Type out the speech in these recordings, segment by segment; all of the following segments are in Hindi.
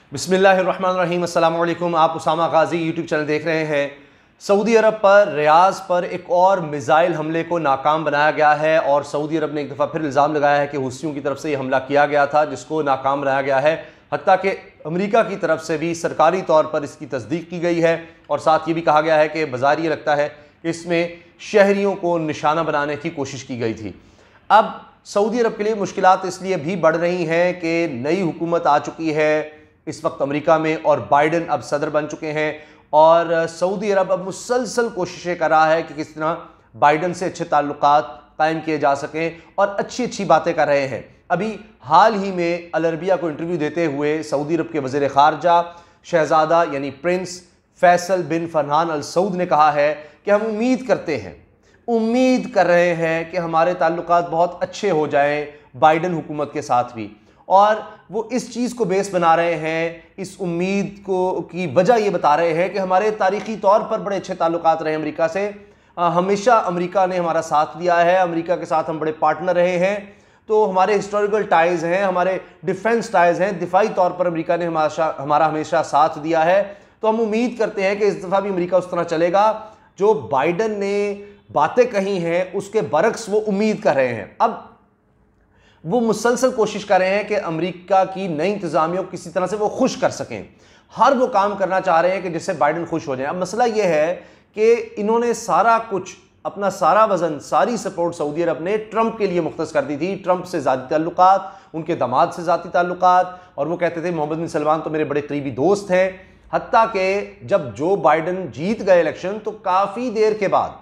बिस्मिल्लाहिर्रहमानिर्रहीम, अस्सलामु अलैकुम। आप उसामा गाजी यूट्यूब चैनल देख रहे हैं। सऊदी अरब पर रियाज पर एक और मिसाइल हमले को नाकाम बनाया गया है और सऊदी अरब ने एक दफ़ा फिर इल्ज़ाम लगाया है कि हुस्सियों की तरफ से ये हमला किया गया था, जिसको नाकाम बनाया गया है। हत्ता कि अमेरिका की तरफ से भी सरकारी तौर पर इसकी तस्दीक की गई है और साथ ये भी कहा गया है कि बाज़ार ये लगता है कि इसमें शहरियों को निशाना बनाने की कोशिश की गई थी। अब सऊदी अरब के लिए मुश्किलात इसलिए भी बढ़ रही हैं कि नई हुकूमत आ चुकी है इस वक्त अमेरिका में और बाइडन अब सदर बन चुके हैं और सऊदी अरब अब मुसलसल कोशिशें कर रहा है कि किस तरह बाइडन से अच्छे ताल्लुकात कायम किए जा सकें और अच्छी अच्छी बातें कर रहे हैं। अभी हाल ही में अल अरबिया को इंटरव्यू देते हुए सऊदी अरब के वज़ीर ख़ारजा शहज़ादा यानी prince Faisal bin Farhan Al Saud ने कहा है कि हम उम्मीद कर रहे हैं कि हमारे ताल्लुकात बहुत अच्छे हो जाएं बाइडन हुकूमत के साथ भी, और वो इस चीज़ को बेस बना रहे हैं, इस उम्मीद को की वजह ये बता रहे हैं कि हमारे तारीख़ी तौर पर बड़े अच्छे ताल्लुकात रहे अमेरिका से। हमेशा अमेरिका ने हमारा साथ दिया है, अमेरिका के साथ हम बड़े पार्टनर रहे हैं, तो हमारे हिस्टोरिकल टाइज़ हैं, हमारे डिफेंस टाइज़ हैं, दिफाई तौर पर अमेरिका ने हमारा हमेशा साथ दिया है। तो हम उम्मीद करते हैं कि इस दफ़ा भी अमेरिका उस तरह चलेगा। जो बाइडन ने बातें कही हैं उसके बरक्स वो उम्मीद कर रहे हैं। अब वो मुसलसल कोशिश कर रहे हैं कि अमेरिका की नई इंतज़ामिया को किसी तरह से वो खुश कर सकें। हर वो काम करना चाह रहे हैं कि जिससे बाइडन खुश हो जाए। अब मसला ये है कि इन्होंने सारा कुछ, अपना सारा वज़न, सारी सपोर्ट सऊदी अरब ने ट्रंप के लिए मुख्तस कर दी थी। ट्रंप से ज़ाती ताल्लुकात, उनके दामाद से ज़ाती ताल्लुकात, और वो कहते थे मोहम्मद बिन सलमान तो मेरे बड़े करीबी दोस्त हैं। हत्ता कि जब जो बाइडन जीत गए इलेक्शन तो काफ़ी देर के बाद,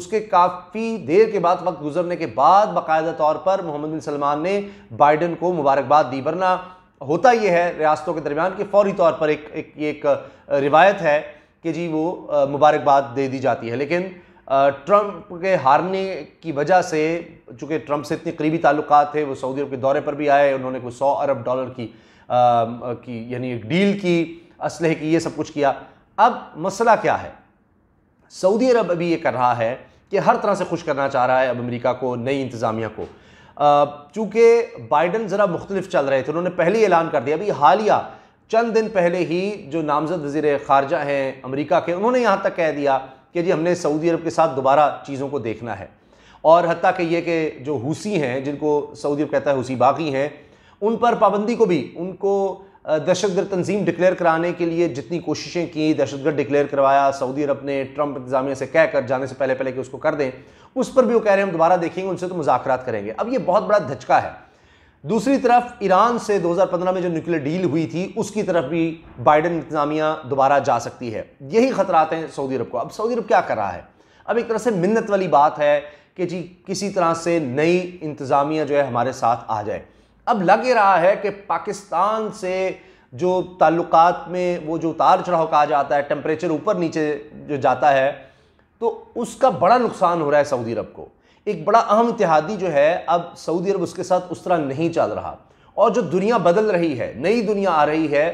वक्त गुजरने के बाद बाकायदा तौर पर मोहम्मद बिन सलमान ने बाइडन को मुबारकबाद दी। वरना होता यह है रियासतों के दरमियान कि फौरी तौर पर एक रिवायत है कि जी वो मुबारकबाद दे दी जाती है। लेकिन ट्रंप के हारने की वजह से, चूँकि ट्रंप से इतने करीबी ताल्लुकात थे, वो सऊदी अरब के दौरे पर भी आए, उन्होंने कोई $100 अरब की यानी एक डील की, असलहे की, ये सब कुछ किया। अब मसला क्या है, सऊदी अरब अभी ये कर रहा है कि हर तरह से खुश करना चाह रहा है अब अमेरिका को, नई इंतज़ामिया को। चूँकि बाइडन ज़रा मुख्तलिफ चल रहे थे, उन्होंने पहले ही ऐलान कर दिया, अभी हालिया चंद दिन पहले ही जो नामज़द वज़ीर ख़ारजा हैं अमेरिका के, उन्होंने यहाँ तक कह दिया कि जी हमने सऊदी अरब के साथ दोबारा चीज़ों को देखना है। और हत्ता कि ये कि जो हुसी हैं, जिनको सऊदी अरब कहता है हुसी बागी हैं, उन पर पाबंदी को भी, उनको दहशतगर्द तंजीम डिक्लेयर कराने के लिए जितनी कोशिशें की, दहशतगर्द डिक्लेयर करवाया सऊदी अरब ने ट्रंप इंतजामिया से कह कर जाने से पहले कि उसको कर दें, उस पर भी वो कह रहे हैं हम दोबारा देखेंगे, उनसे तो मुज़ाकरात करेंगे। अब ये बहुत बड़ा धचका है। दूसरी तरफ ईरान से 2015 में जो न्यूक्लियर डील हुई थी उसकी तरफ भी बाइडन इंतजामिया दोबारा जा सकती है। यही खतरात हैं सऊदी अरब को। अब सऊदी अरब क्या कर रहा है, अब एक तरह से मिन्नत वाली बात है कि जी किसी तरह से नई इंतजामिया जो है हमारे साथ आ जाए। अब लग ये रहा है कि पाकिस्तान से जो ताल्लुकात में वो जो उतार चढ़ाव कहा जाता है, टेम्परेचर ऊपर नीचे जो जाता है, तो उसका बड़ा नुकसान हो रहा है सऊदी अरब को। एक बड़ा अहम इत्तेहादी जो है, अब सऊदी अरब उसके साथ उस तरह नहीं चल रहा, और जो दुनिया बदल रही है, नई दुनिया आ रही है,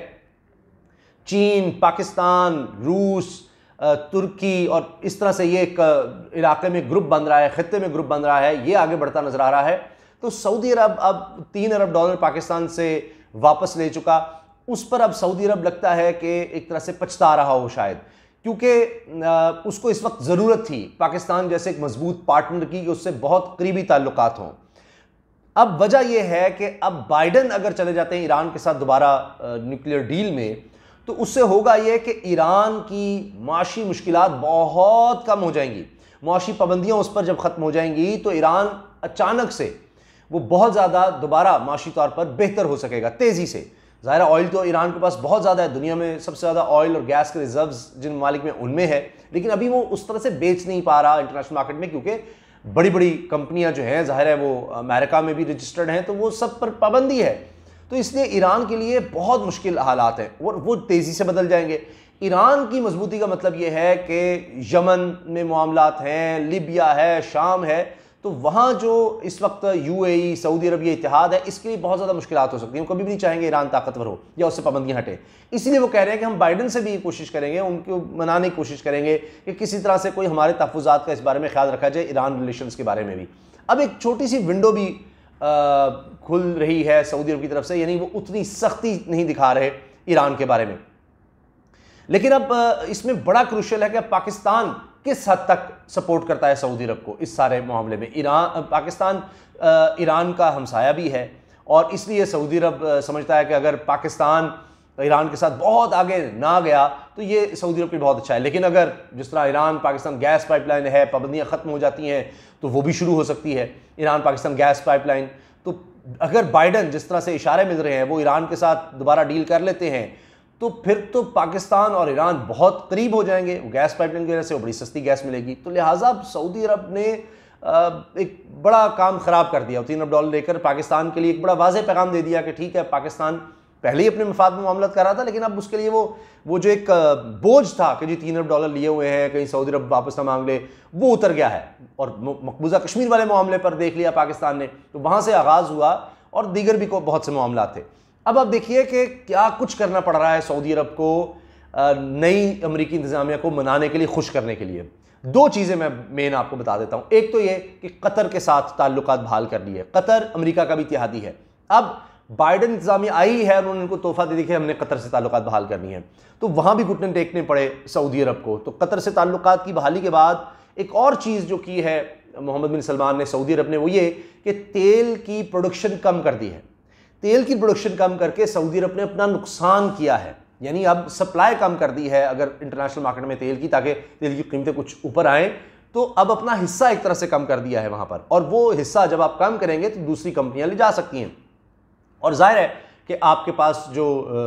चीन, पाकिस्तान, रूस, तुर्की, और इस तरह से ये एक इलाके में ग्रुप बन रहा है, खित्ते में ग्रुप बन रहा है, ये आगे बढ़ता नजर आ रहा है। तो सऊदी अरब अब $3 अरब पाकिस्तान से वापस ले चुका, उस पर अब सऊदी अरब लगता है कि एक तरह से पछता रहा हो शायद, क्योंकि उसको इस वक्त ज़रूरत थी पाकिस्तान जैसे एक मजबूत पार्टनर की, कि उससे बहुत करीबी ताल्लुकात हों। अब वजह यह है कि अब बाइडन अगर चले जाते हैं ईरान के साथ दोबारा न्यूक्लियर डील में, तो उससे होगा यह कि ईरान की माशी मुश्किलात बहुत कम हो जाएंगी। माशी पाबंदियाँ उस पर जब ख़त्म हो जाएंगी तो ईरान अचानक से वो बहुत ज़्यादा दोबारा माशी तौर पर बेहतर हो सकेगा तेज़ी से। ज़ाहिर ऑयल तो ईरान के पास बहुत ज़्यादा है, दुनिया में सबसे ज़्यादा ऑयल और गैस के रिजर्व्स जिन ममालिक में उनमें है, लेकिन अभी वो उस तरह से बेच नहीं पा रहा इंटरनेशनल मार्केट में, क्योंकि बड़ी बड़ी कंपनियां जो हैं, ज़ाहिर है वो अमेरिका में भी रजिस्टर्ड हैं, तो वो सब पर पाबंदी है। तो इसलिए ईरान के लिए बहुत मुश्किल हालात हैं और वो तेज़ी से बदल जाएंगे। ईरान की मजबूती का मतलब ये है कि यमन में मामलात हैं, लिबिया है, शाम है, तो वहाँ जो इस वक्त यूएई, सऊदी अरब ये इत्तेहाद है, इसके लिए बहुत ज़्यादा मुश्किलात हो सकती हैं। वो कभी भी नहीं चाहेंगे ईरान ताकतवर हो या उससे पाबंदियाँ हटे। इसलिए वो कह रहे हैं कि हम बाइडन से भी कोशिश करेंगे, उनको मनाने की कोशिश करेंगे कि किसी तरह से कोई हमारे तहफ़्फ़ुज़ात का इस बारे में ख्याल रखा जाए, ईरान रिलेशंस के बारे में भी। अब एक छोटी सी विंडो भी खुल रही है सऊदी अरब की तरफ से, यानी वो उतनी सख्ती नहीं दिखा रहे ईरान के बारे में। लेकिन अब इसमें बड़ा क्रूशियल है कि पाकिस्तान किस हद तक सपोर्ट करता है सऊदी अरब को इस सारे मामले में। पाकिस्तान ईरान का हमसाया भी है और इसलिए सऊदी अरब समझता है कि अगर पाकिस्तान ईरान के साथ बहुत आगे ना गया तो ये सऊदी अरब के लिए बहुत अच्छा है। लेकिन अगर जिस तरह ईरान पाकिस्तान गैस पाइपलाइन है, पाबंदियाँ ख़त्म हो जाती हैं तो वो भी शुरू हो सकती है, ईरान पाकिस्तान गैस पाइपलाइन। तो अगर बाइडन जिस तरह से इशारे मिल रहे हैं वो ईरान के साथ दोबारा डील कर लेते हैं तो फिर तो पाकिस्तान और ईरान बहुत करीब हो जाएंगे। गैस पाइपलाइन की वजह से वो बड़ी सस्ती गैस मिलेगी। तो लिहाजा सऊदी अरब ने एक बड़ा काम ख़राब कर दिया। $3 अरब लेकर पाकिस्तान के लिए एक बड़ा वाज़ेह पैगाम दे दिया कि ठीक है, पाकिस्तान पहले ही अपने मफाद में मामला कर रहा था, लेकिन अब उसके लिए वो जो एक बोझ था कि जी $3 अरब लिए हुए हैं, कहीं सऊदी अरब वापस ना मांग ले, वो उतर गया है। और मकबूजा कश्मीर वाले मामले पर देख लिया पाकिस्तान ने, तो वहाँ से आगाज़ हुआ और दीगर भी बहुत से मामला थे। अब आप देखिए कि क्या कुछ करना पड़ रहा है सऊदी अरब को नई अमरीकी इंतज़ामिया को मनाने के लिए, खुश करने के लिए। दो चीज़ें मैं मेन आपको बता देता हूँ। एक तो ये कि कतर के साथ ताल्लुकात बहाल कर लिए। कतर अमेरिका का भी इत्तेहादी है। अब बाइडन इंतज़ामिया आई है और उन्होंने उनको तोहफा दे दी कि हमने कतर से ताल्लुकात बहाल करनी है, तो वहाँ भी घुटने टेकने पड़े सऊदी अरब को। तो कतर से ताल्लुकात की बहाली के बाद एक और चीज़ जो की है मोहम्मद बिन सलमान ने, सऊदी अरब ने, वो ये कि तेल की प्रोडक्शन कम कर दी है। तेल की प्रोडक्शन कम करके सऊदी अरब ने अपना नुकसान किया है, यानी अब सप्लाई कम कर दी है अगर इंटरनेशनल मार्केट में तेल की, ताकि तेल की कीमतें कुछ ऊपर आएँ। तो अब अपना हिस्सा एक तरह से कम कर दिया है वहाँ पर, और वो हिस्सा जब आप कम करेंगे तो दूसरी कंपनियाँ ले जा सकती हैं। और जाहिर है कि आपके पास जो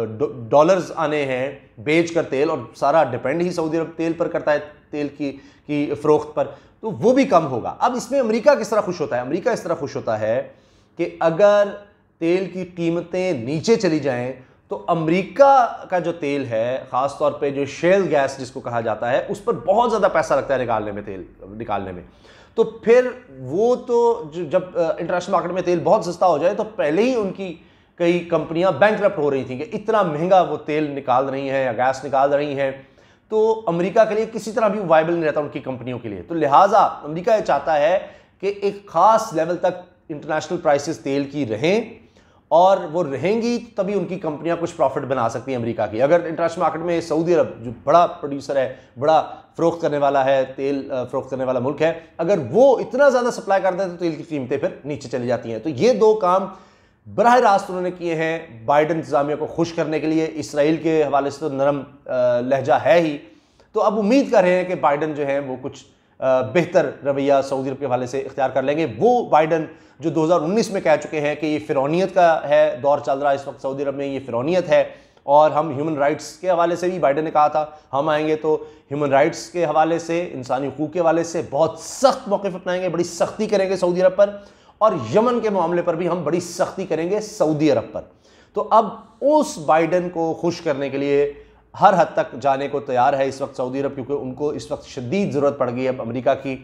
डॉलर्स आने हैं बेच कर तेल, और सारा डिपेंड ही सऊदी अरब तेल पर करता है, तेल की फ़रोख्त पर, तो वो भी कम होगा। अब इसमें अमेरिका किस तरह खुश होता है? अमेरिका इस तरह खुश होता है कि अगर तेल की कीमतें नीचे चली जाएं तो अमेरिका का जो तेल है, ख़ास तौर पे जो शेल गैस जिसको कहा जाता है, उस पर बहुत ज़्यादा पैसा लगता है निकालने में, तेल निकालने में। तो फिर वो तो जब इंटरनेशनल मार्केट में तेल बहुत सस्ता हो जाए तो पहले ही उनकी कई कंपनियां बैंकरप्ट हो रही थी कि इतना महंगा वो तेल निकाल रही हैं या गैस निकाल रही हैं, तो अमेरिका के लिए किसी तरह भी वायबल नहीं रहता उनकी कंपनियों के लिए। तो लिहाजा अमेरिका ये चाहता है कि एक ख़ास लेवल तक इंटरनेशनल प्राइसेस तेल की रहें, और वो रहेंगी तभी उनकी कंपनियां कुछ प्रॉफिट बना सकती हैं अमेरिका की। अगर इंटरनेशनल मार्केट में सऊदी अरब जो बड़ा प्रोड्यूसर है, बड़ा फ़रोख्त करने वाला है, तेल फ़रोख्त करने वाला मुल्क है, अगर वो इतना ज़्यादा सप्लाई करता है तो तेल की कीमतें फिर नीचे चली जाती हैं। तो ये दो काम बराह रास्त उन्होंने किए हैं बाइडन इंतज़ामिया को खुश करने के लिए। इसराइल के हवाले से तो नरम लहजा है ही, तो अब उम्मीद कर रहे हैं कि बाइडन जो है वो कुछ बेहतर रवैया सऊदी अरब के हवाले से इख्तियार कर लेंगे। वो बाइडन जो 2019 में कह चुके हैं कि ये फ़िरौनियत का है, दौर चल रहा है इस वक्त सऊदी अरब में, ये फ़िरौनियत है, और हम ह्यूमन राइट्स के हवाले से भी बाइडन ने कहा था हम आएंगे तो ह्यूमन राइट्स के हवाले से, इंसानी हुकूक के हवाले से बहुत सख्त मौक़िफ़ अपनाएंगे, बड़ी सख्ती करेंगे सऊदी अरब पर, और यमन के मामले पर भी हम बड़ी सख्ती करेंगे सऊदी अरब पर। तो अब उस बाइडन को खुश करने के लिए हर हद तक जाने को तैयार है इस वक्त सऊदी अरब, क्योंकि उनको इस वक्त शदीद ज़रूरत पड़ गई है अमेरिका की,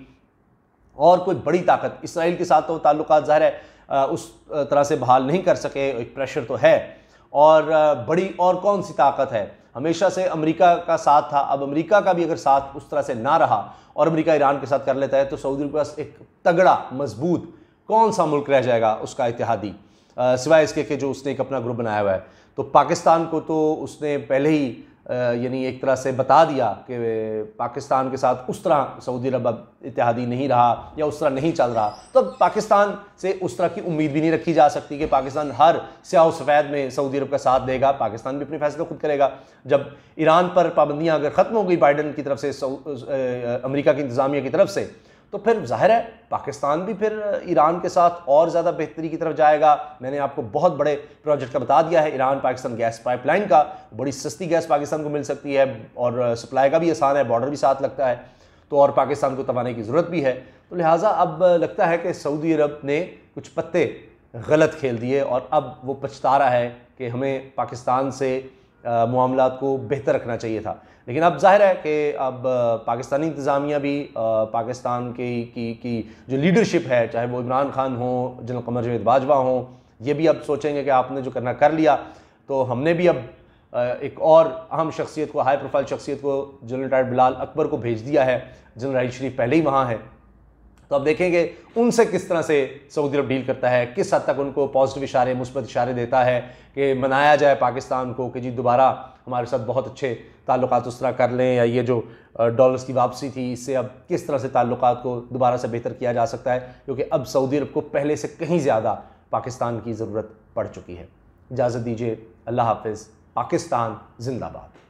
और कोई बड़ी ताकत इसराइल के साथ तो ताल्लुकात ज़ाहिर है उस तरह से बहाल नहीं कर सके, एक प्रेशर तो है, और बड़ी और कौन सी ताकत है? हमेशा से अमेरिका का साथ था, अब अमेरिका का भी अगर साथ उस तरह से ना रहा और अमेरिका ईरान के साथ कर लेता है तो सऊदी के पास एक तगड़ा मजबूत कौन सा मुल्क रह जाएगा उसका इत्तेहादी, सिवाय इसके कि जो उसने एक अपना ग्रुप बनाया हुआ है। तो पाकिस्तान को तो उसने पहले ही यानी एक तरह से बता दिया कि पाकिस्तान के साथ उस तरह सऊदी अरब अब इत्तेहादी नहीं रहा या उस तरह नहीं चल रहा, तो पाकिस्तान से उस तरह की उम्मीद भी नहीं रखी जा सकती कि पाकिस्तान हर स्याह सफ़ेद में सऊदी अरब का साथ देगा। पाकिस्तान भी अपने फैसले खुद करेगा। जब ईरान पर पाबंदियाँ अगर ख़त्म हो गई बाइडन की तरफ से, अमेरिका की इंतज़ामिया की तरफ से, तो फिर जाहिर है पाकिस्तान भी फिर ईरान के साथ और ज़्यादा बेहतरी की तरफ जाएगा। मैंने आपको बहुत बड़े प्रोजेक्ट का बता दिया है, ईरान पाकिस्तान गैस पाइपलाइन का, बड़ी सस्ती गैस पाकिस्तान को मिल सकती है और सप्लाई का भी आसान है, बॉर्डर भी साथ लगता है, तो और पाकिस्तान को तवाने की ज़रूरत भी है। तो लिहाजा अब लगता है कि सऊदी अरब ने कुछ पत्ते गलत खेल दिए और अब वो पछता रहा है कि हमें पाकिस्तान से मामलात को बेहतर रखना चाहिए था। लेकिन अब जाहिर है कि अब पाकिस्तानी इंतज़ामिया भी पाकिस्तान की जो लीडरशिप है, चाहे वो इमरान खान हो, जनरल कमर बाजवा हो, ये भी अब सोचेंगे कि आपने जो करना कर लिया, तो हमने भी अब एक और अहम शख्सियत को, हाई प्रोफाइल शख्सियत को, जनरल रिटायर्ड बिलाल अकबर को भेज दिया है। जनरल राहिल शरीफ पहले ही वहाँ है, तो अब देखेंगे उनसे किस तरह से सऊदी अरब डील करता है, किस हद तक उनको पॉजिटिव इशारे, मुस्बत इशारे देता है कि मनाया जाए पाकिस्तान को कि जी दोबारा हमारे साथ बहुत अच्छे ताल्लुकात उस तरह कर लें, या ये जो डॉलर्स की वापसी थी इससे अब किस तरह से ताल्लुकात को दोबारा से बेहतर किया जा सकता है, क्योंकि अब सऊदी अरब को पहले से कहीं ज़्यादा पाकिस्तान की ज़रूरत पड़ चुकी है। इजाज़त दीजिए, अल्लाह हाफ़िज़। पाकिस्तान जिंदाबाद।